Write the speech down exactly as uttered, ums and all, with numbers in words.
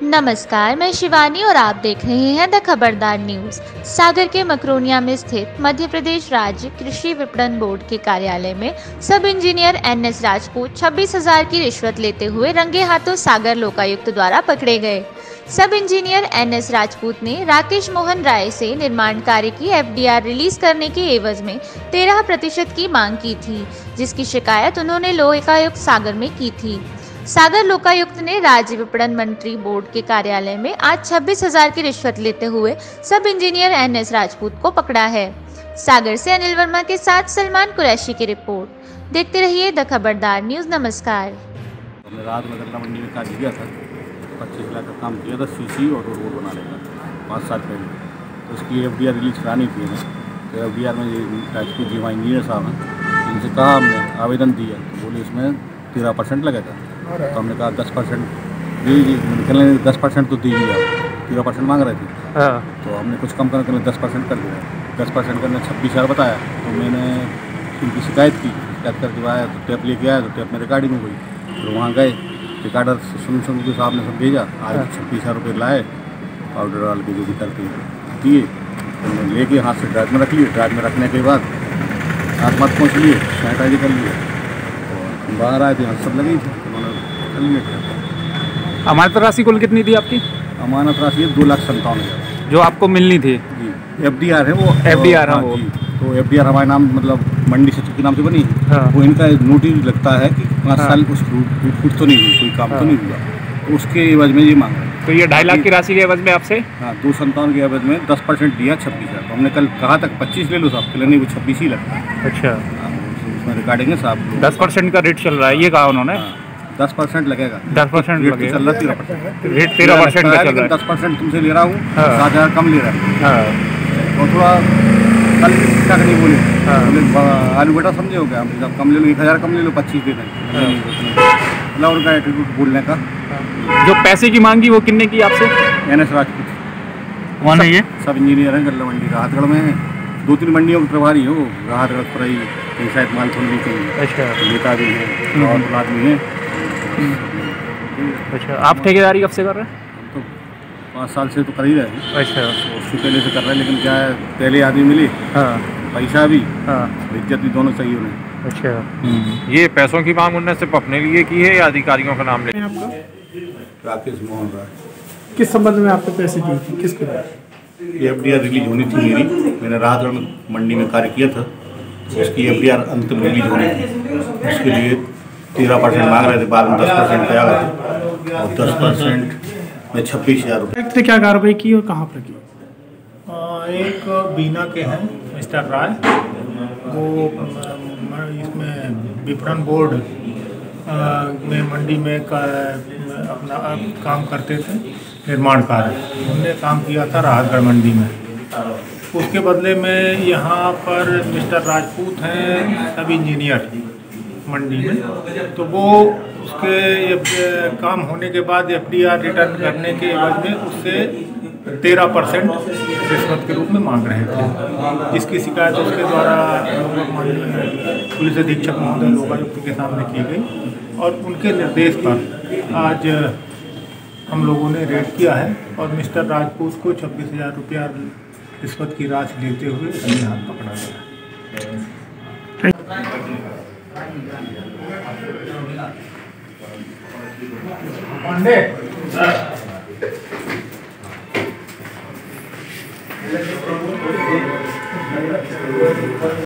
नमस्कार, मैं शिवानी और आप देख रहे हैं द खबरदार न्यूज। सागर के मकरोनिया में स्थित मध्य प्रदेश राज्य कृषि विपणन बोर्ड के कार्यालय में सब इंजीनियर एन एस राजपूत छब्बीस हजार की रिश्वत लेते हुए रंगे हाथों सागर लोकायुक्त द्वारा पकड़े गए। सब इंजीनियर एन एस राजपूत ने राकेश मोहन राय से निर्माण कार्य की एफ डी आर रिलीज करने के एवज में तेरह प्रतिशत की मांग की थी, जिसकी शिकायत उन्होंने लोकायुक्त सागर में की थी। सागर लोकायुक्त ने राज्य विपणन मंत्री बोर्ड के कार्यालय में आज छब्बीस हजार की रिश्वत लेते हुए सब इंजीनियर एन एस राजपूत को पकड़ा है। सागर से अनिल वर्मा के साथ सलमान कुरैशी की रिपोर्ट। देखते रहिए द खबरदार न्यूज। नमस्कार। हमने रात में गन्ना मंडी में कार्य किया था, पच्चीस लाख का काम किया था सीसी और रोड बनाने का पाँच साल पहले। तो उसकी एफ डी आर रिलीज करानी थी हमें। तो एफ डी आर में राजपूत जी वहाँ इंजीनियर साहब हैं, इनसे कहा हमने आवेदन दिया तो बोले इसमें तेरह परसेंट लगेगा। तो हमने कहा दस परसेंट दीजिए, निकलने दस परसेंट तो दीजिए आप, तेरह परसेंट मांग रहे थे। हाँ। तो हमने कुछ कम करने के लिए दस परसेंट कर दिया। दस परसेंट करने छब्बीस हज़ार बताया। तो मैंने इनकी शिकायत की, शिकायत करके आया तो टेप लेके आया तो टेप में रिकॉर्डिंग हो गई। फिर वहाँ गए, रिकॉर्डर सुन सुन के साहब ने सब भेजा। आज छब्बीस हज़ार रुपये लाए, पाउडर डाल के जो भी करके दिए, तो लेके हाथ से ड्राइव में रख लिए। ड्राइव में रखने के बाद हाथ मत पहुँच लिए, सैनिटाइज कर लिए और बाहर आए थे, हाथ सब लगी थी। अमानत राशि कुल कितनी थी आपकी? अमानत राशि दो लाख संतावन हज़ार जो आपको मिलनी थी। जी, एफ डी आर है वो। एफ डी आर है वो। तो एफ डी आर हमारे नाम मतलब मंडी सचिव के नाम से बनी। हाँ। वो इनका नोटिस लगता है कि पाँच हाँ। साल कुछ फूट तो नहीं हुई, कोई काम हाँ। तो नहीं हुआ, तो उसके एवज में ये मांग रहे हैं। तो ये ढाई लाख की राशि के एवज में आपसे? हाँ, दो संतावन के एवज में दस परसेंट दिया छब्बीस हज़ार। तो हमने कल कहा तक पच्चीस ले लो साहब, नहीं वो छब्बीस ही लगता है। अच्छा, उसमें रिकॉर्डिंग है साहब। दस परसेंट का रेट चल रहा है, ये कहा उन्होंने। दस परसेंट लगेगा। दस परसेंट लगेगा। चल रहा तेरह परसेंट रेट तेरह परसेंट का चल रहा है। दस परसेंट तुमसे ले रहा हूँ, सात हज़ार कम ले रहा हूँ। और थोड़ा कल क्या नहीं बोले, बोले आलू बेटा समझे हो क्या, हम कम ले लो, एक हज़ार कम ले लो, पच्चीस दे दें। मतलब उनका एटीट्यूड बोलने का। जो पैसे की मांगी वो कितने की आपसे? N S Rajput. कौन है ये? सब इंजीनियर हैं, गल्ला मंडी राहतगढ़ में है। दो तीन मंडियों के प्रभारी हो, राहतगढ़ पर ही कहीं शायद माल थोड़ी नहीं चाहिए। अच्छा, नेता भी है और आदमी है। अच्छा, आप ठेकेदारी कब से कर रहे हैं? तो पाँच साल से तो कर ही रहे हैं। अच्छा, तो उससे पहले से कर रहे हैं, लेकिन क्या है पहले आदमी मिले, हाँ, पैसा भी, हाँ, इज्जत भी, दोनों चाहिए उन्हें। अच्छा, ये पैसों की मांग उन्होंने सिर्फ अपने लिए की है या अधिकारियों का नाम ले? आपका राकेश मोहन राय। किस संबंध में आपने पैसे दिए थे, किसको? एफ डी आर रिलीज होनी थी मेरी, मैंने राहतगढ़ मंडी में कार्य किया था। उसकी एफ डी आर अंतिम रिलीज होनी थी, उसके लिए तेरह परसेंट मांग रहे थे, बाद में दस परसेंट पे आ गए थे और दस परसेंट में छब्बीस हज़ार रुपये। क्या कार्रवाई की और कहाँ पर की? एक बीना के हैं मिस्टर राय, वो इसमें विपणन बोर्ड में मंडी में अपना काम करते थे, निर्माण कार्य। उनने काम किया था राहतगढ़ मंडी में। उसके बदले में यहाँ पर मिस्टर राजपूत हैं सब इंजीनियर मंडी में, तो वो उसके काम होने के बाद एफ डी आर रिटर्न करने के एवज में उससे तेरह परसेंट रिश्वत के रूप में मांग रहे थे, जिसकी शिकायत उसके द्वारा माननीय पुलिस अधीक्षक महोदय लोकायुक्त के सामने की गई और उनके निर्देश पर आज हम लोगों ने रेड किया है और मिस्टर राजपूत को छब्बीस हज़ार रुपया रिश्वत की राशि लेते हुए रंगे हाथ पकड़ा गया। पांडे